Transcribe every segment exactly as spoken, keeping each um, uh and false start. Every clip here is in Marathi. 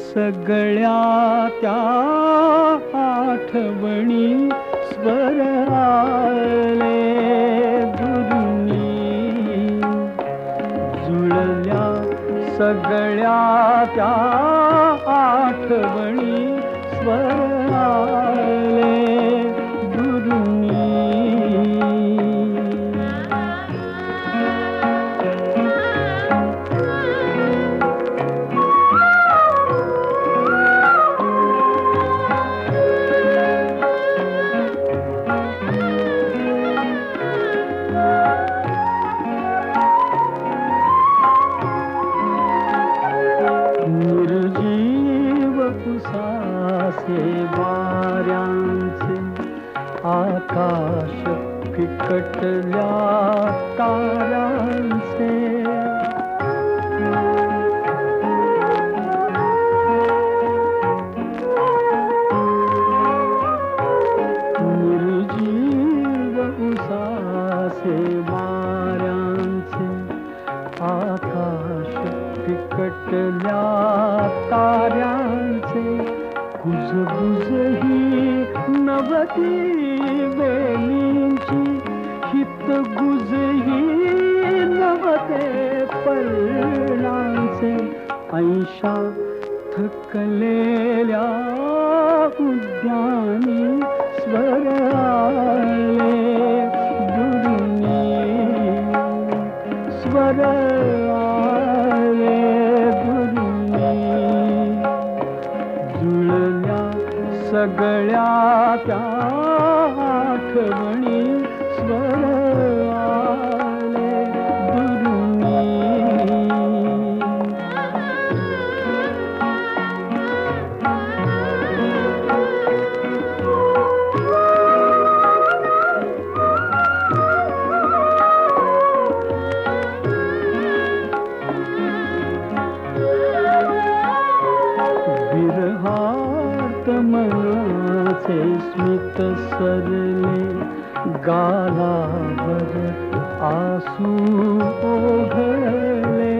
सगळ्या त्या आठवणी स्वर आले दुरुनी, जुळल्या सगळ्या त्या आठवणी स्वर आले दुरुनी. वाऱ्यांचे आकाश फिकटल्या ताऱ्यांचे, निर्जीव उसासे वाऱ्यांचे आकाश फिकटल्या ताऱ्यांचे, गुजगुज ही नवती वेलींची, हित गुज ही नवते पर्णांचे, ऐशा थकलेल्या उद्यानी स्वर आले दुरुनी, स्वर आले दुरुनी. जुळल्या सगळ्या त्या आठवणी स्वर आले दुरुनी. विरहार्थ मनाचे स्मित सरले, गालावर आसू ओघळले,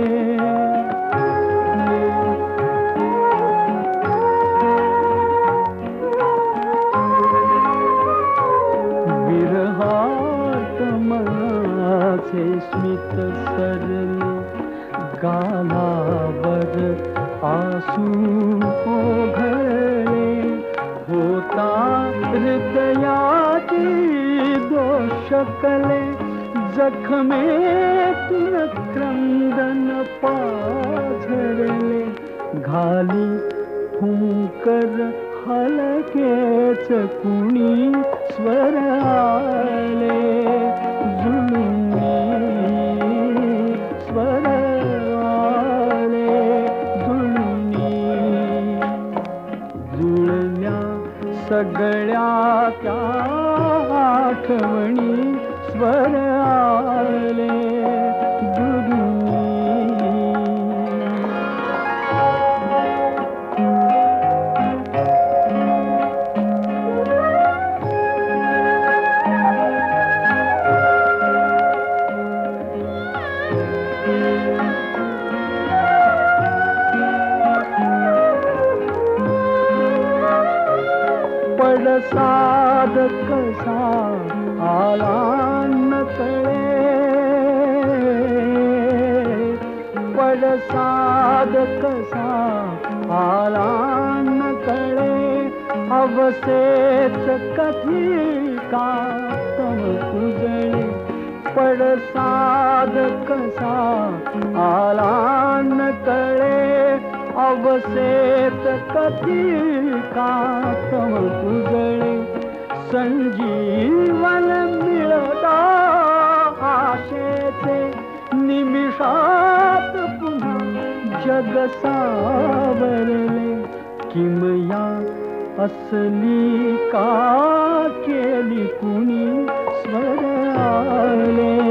विरहार्थ मनाचे स्मित सरले, गालावर आसू ओघळले, होता हृदयाची दोषकले, जखमेतून क्रंदन पाझरले, घाली फुंकर हलकेच कुणी स्वर आले जुळुनी, स्वर आले जुळुनी. जुळल्या सगळ्या त्या आठवणी स्वर आले दुरुनी. पडसाद कसा आला नकळे, पडसाद कसा आला नकळे, अवसेच कधी का तम कुजळे, पडसाद कसा आला नकळे, अवसेत कधी का तम कुजळे, संजीवन मिळता आशेचे, निमिषात पुन्हा जग सावरले, किमया असली का केली कुणी स्वर आले